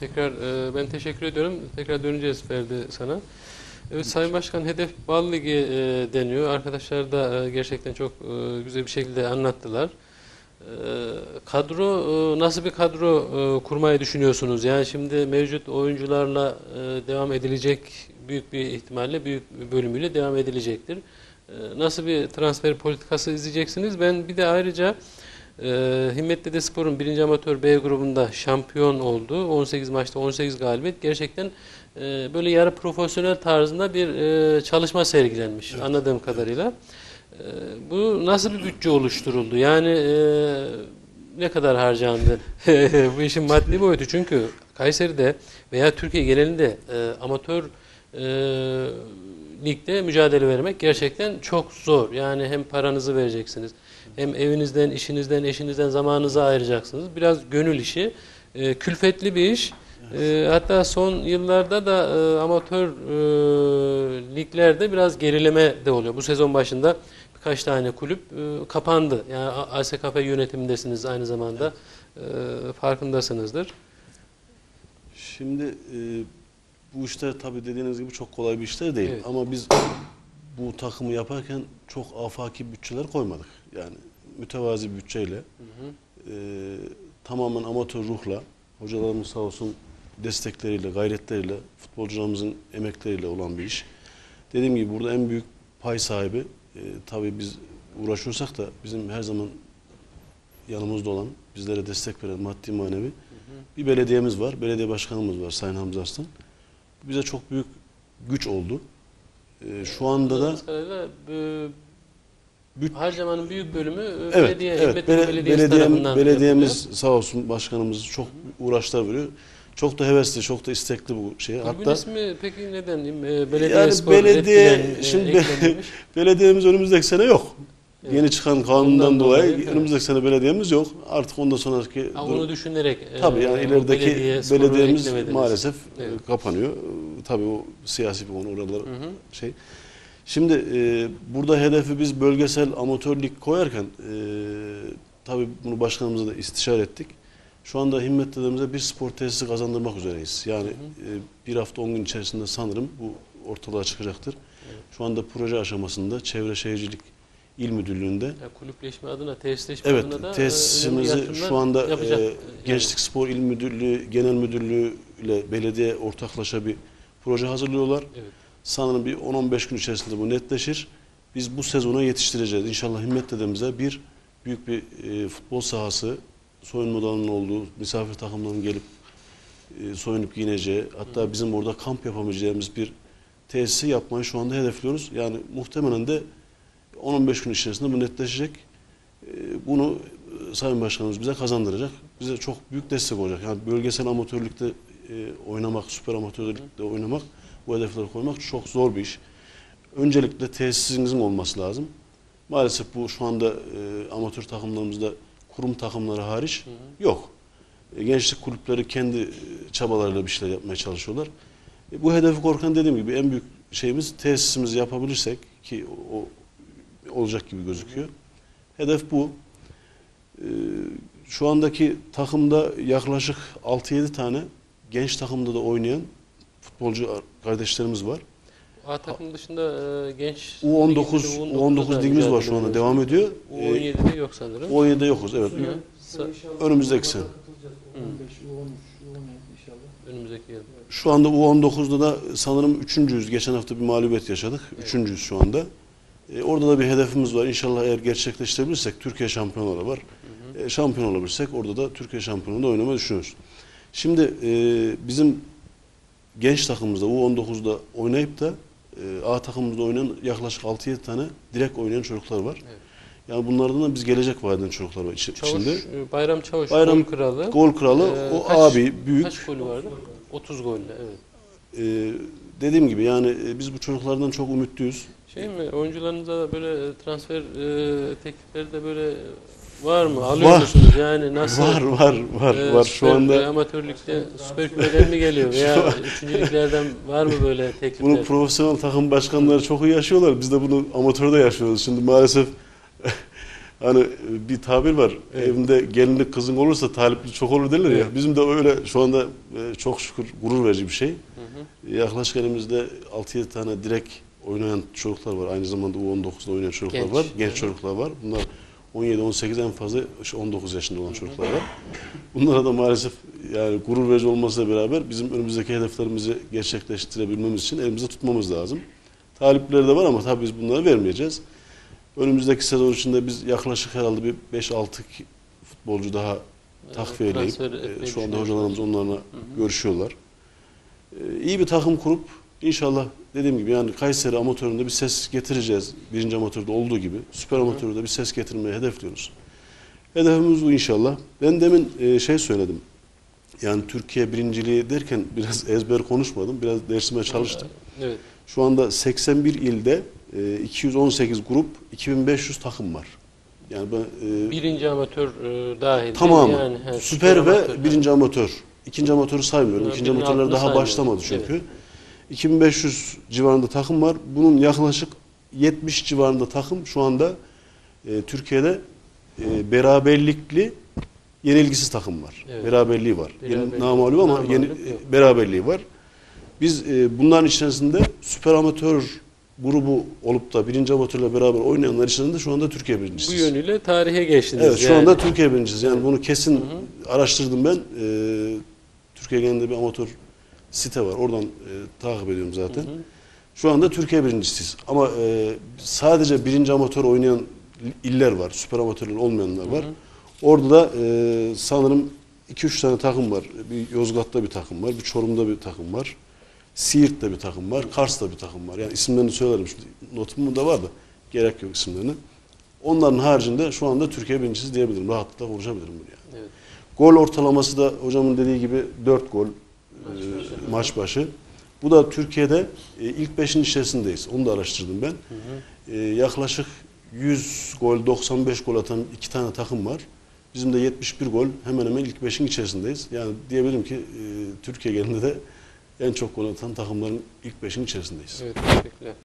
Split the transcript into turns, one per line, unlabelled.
Tekrar ben teşekkür ediyorum. Tekrar döneceğiz Ferdi sana. Evet Sayın Başkan, hedef Bal Ligi deniyor. Arkadaşlar da gerçekten çok güzel bir şekilde anlattılar. Kadro nasıl bir kadro kurmayı düşünüyorsunuz? Yani şimdi mevcut oyuncularla devam edilecek, büyük bir ihtimalle büyük bir bölümüyle devam edilecektir. Nasıl bir transfer politikası izleyeceksiniz? Ben bir de ayrıca Himmet Dedespor'un 1. Amatör B grubunda şampiyon oldu. 18 maçta 18 galibiyet. Gerçekten böyle yarı profesyonel tarzında bir çalışma sergilenmiş, evet, anladığım kadarıyla. Bu nasıl bir bütçe oluşturuldu? Yani ne kadar harcandı? Bu işin maddi boyutu, çünkü Kayseri'de veya Türkiye genelinde amatör ligde mücadele vermek gerçekten çok zor. Yani hem paranızı vereceksiniz, hem evinizden, işinizden, eşinizden zamanınızı ayıracaksınız. Biraz gönül işi, külfetli bir iş. Hatta son yıllarda da amatör liglerde biraz gerileme de oluyor. Bu sezon başında birkaç tane kulüp kapandı. Yani ASKF yönetimindesiniz aynı zamanda. Farkındasınızdır.
Şimdi bu işler tabii dediğiniz gibi çok kolay bir işler değil. Evet. Ama biz bu takımı yaparken çok afaki bütçeler koymadık. Yani mütevazi bir bütçeyle, tamamen amatör ruhla, hocalarımız sağ olsun destekleriyle, gayretleriyle, futbolcularımızın emekleriyle olan bir iş. Dediğim gibi burada en büyük pay sahibi, tabii biz uğraşıyorsak da bizim her zaman yanımızda olan, bizlere destek veren maddi manevi bir belediyemiz var, belediye başkanımız var Sayın Hamza Arslan. Bu bize çok büyük güç oldu. Şu anda da
harcamanın büyük bölümü
evet,
belediye,
evet, belediyemiz sağ olsun, başkanımız çok uğraşlar veriyor. Çok da hevesli, çok da istekli bu şeye.
Hatta ismi peki neden belediye
yani şimdi belediyemiz önümüzdeki sene yok. Evet. Yeni çıkan kanundan dolayı önümüzdeki sene belediyemiz yok. Artık ondan sonraki
onu düşünerek
tabii yani ilerideki belediyemiz maalesef kapanıyor. Tabii o siyasi bir konu, oralar şey. Şimdi burada hedefi biz bölgesel amatör lig koyarken tabii bunu başkanımıza da istişare ettik. Şu anda Himmet dedemize bir spor tesisi kazandırmak üzereyiz. Yani bir hafta 10 gün içerisinde sanırım bu ortalığa çıkacaktır. Evet. Şu anda proje aşamasında Çevre Şehircilik İl Müdürlüğü'nde.
Ya kulüpleşme adına, tesisleşme adına da
tesisimizi şu anda Gençlik Spor İl Müdürlüğü, Genel Müdürlüğü ile belediye ortaklaşa bir proje hazırlıyorlar. Evet. Sanırım bir 10-15 gün içerisinde bu netleşir. Biz bu sezona yetiştireceğiz. İnşallah Himmet dedemize büyük bir futbol sahası, soyunma alanının olduğu, misafir takımların gelip soyunup giyineceği, hatta bizim orada kamp yapabileceğimiz bir tesisi yapmayı şu anda hedefliyoruz. Yani muhtemelen de 10-15 gün içerisinde bu netleşecek. Bunu Sayın Başkanımız bize kazandıracak. Bize çok büyük destek olacak. Yani bölgesel amatörlükte oynamak, süper amatörlükte oynamak, bu hedefleri koymak çok zor bir iş. Öncelikle tesisinizin olması lazım. Maalesef bu şu anda amatör takımlarımızda kurum takımları hariç yok. Gençlik kulüpleri kendi çabalarıyla bir şeyler yapmaya çalışıyorlar. Bu hedefi korkan, dediğim gibi en büyük şeyimiz tesisimizi yapabilirsek, ki o olacak gibi gözüküyor. Hedef bu. Şu andaki takımda yaklaşık 6-7 tane genç takımda da oynayan futbolcu kardeşlerimiz var.
A takım dışında genç
U19 ligimiz var şu anda, devam ediyor.
U17'de yok sanırım.
U17'de yokuz, evet. Önümüzdeki sene.
Önümüzdeki yıl.
Şu anda U19'da da sanırım 3.'yüz. Geçen hafta bir mağlubiyet yaşadık. Evet. 3.'yüz şu anda. Orada da bir hedefimiz var. İnşallah eğer gerçekleştirebilirsek Türkiye şampiyonları var. Şampiyon olabilirsek orada da Türkiye şampiyonunda oynamayı düşünüyoruz. Şimdi bizim genç takımımızda U19'da oynayıp da A takımımızda oynayan yaklaşık 6-7 tane direkt oynayan çocuklar var. Evet. Yani bunlardan da biz gelecek vaat eden çocuklar var içinde.
Bayram Çavuş, gol kralı.
Gol kralı, o abi büyük.
Kaç golü vardı? 30 golle, evet.
Dediğim gibi yani biz bu çocuklardan çok ümitliyüz.
Oyuncularınıza da böyle transfer teklifleri de böyle var mı? Alıyor musunuz? Yani nasıl?
Var. Şu anda
amatörlükte Süper Küme'den mi geliyor veya üçüncülüklerden var mı böyle teklifler?
Bunu profesyonel takım başkanları çok iyi yaşıyorlar. Biz de bunu amatörde yaşıyoruz. Şimdi maalesef Hani bir tabir var.
Evet.
Evinde gelinlik kızın olursa talipli çok olur derler ya.
Evet.
Bizim de öyle şu anda çok şükür gurur verici bir şey.
Hı hı.
Yaklaşık elimizde 6-7 tane direkt oynayan çocuklar var. Aynı zamanda U19'da oynayan çocuklar
Genç.
var. Genç
Hı hı.
çocuklar var. Bunlar 17-18 en fazla 19 yaşında olan çocuklar var. Bunlara da maalesef yani gurur verici olmasıyla beraber bizim önümüzdeki hedeflerimizi gerçekleştirebilmemiz için elimizde tutmamız lazım. Talipleri de var ama tabii biz bunları vermeyeceğiz. Önümüzdeki sezon içinde biz yaklaşık herhalde bir 5-6 futbolcu daha takviye edip şu anda hocalarımız onlarla görüşüyorlar. İyi bir takım kurup inşallah dediğim gibi yani Kayseri amatöründe bir ses getireceğiz. Birinci amatörde olduğu gibi süper amatörde bir ses getirmeyi hedefliyoruz. Hedefimiz bu inşallah. Ben demin şey söyledim. Yani Türkiye birinciliği derken biraz ezber konuşmadım. Biraz dersime çalıştım.
Evet.
Şu anda 81 ilde 218 grup, 2500 takım var. Yani
Birinci amatör dahil.
tamamı.
Yani,
süper ve birinci amatör. İkinci amatörü saymıyorum. İkinci amatörler daha başlamadı çünkü. Evet. 2500 civarında takım var. Bunun yaklaşık 70 civarında takım şu anda Türkiye'de beraberlikli yenilgisiz takım var. Evet. Beraberliği var. Namağlup ama beraberliği var. Biz bunların içerisinde süper amatör grubu olup da birinci amatörle beraber oynayanlar içerisinde şu anda Türkiye birincisiyiz.
Bu yönüyle tarihe geçtiniz.
Evet, şu anda Türkiye birincisiyiz. Yani bunu kesin araştırdım ben. Türkiye genelinde bir amatör site var. Oradan takip ediyorum zaten. Şu anda Türkiye birincisiyiz. Ama sadece birinci amatör oynayan iller var. Süper amatörler olmayanlar var. Orada da sanırım 2-3 tane takım var. Bir Yozgat'ta bir takım var. Bir Çorum'da bir takım var. Siirt'te bir takım var. Kars'ta bir takım var. Yani isimlerini söylerim. Şimdi notum da var da gerek yok isimlerini. Onların haricinde şu anda Türkiye birincisi diyebilirim. Rahatlıkla konuşabilirim bunu yani. Evet. Gol ortalaması da hocamın dediği gibi 4 gol maç başı. Bu da Türkiye'de ilk 5'in içerisindeyiz. Onu da araştırdım ben. Yaklaşık 100 gol, 95 gol atan 2 tane takım var. Bizim de 71 gol hemen hemen ilk 5'in içerisindeyiz. Yani diyebilirim ki Türkiye genelinde de en çok gol atan takımların ilk 5'in içerisindeyiz.
Evet, teşekkürler.